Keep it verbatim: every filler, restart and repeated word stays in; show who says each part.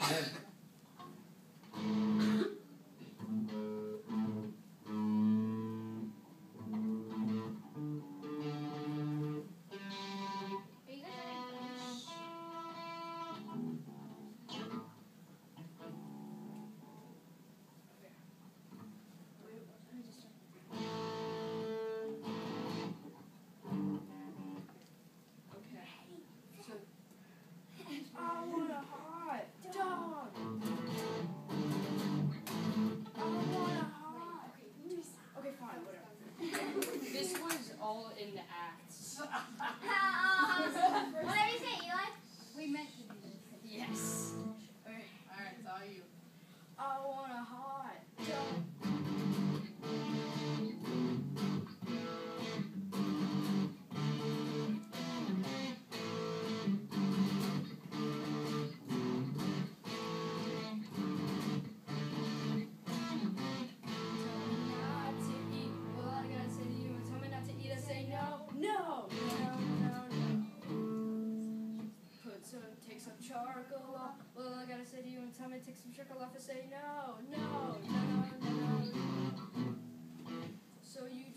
Speaker 1: This was all in the acts.
Speaker 2: uh, what did you say, Eli?
Speaker 3: We meant to do this.
Speaker 1: Yes.
Speaker 4: Okay. Alright, it's all you.
Speaker 1: I want a hot dog. Take some charcoal off. Well, I gotta say to you and tell me take some charcoal off and say no, no, no, no, no. So you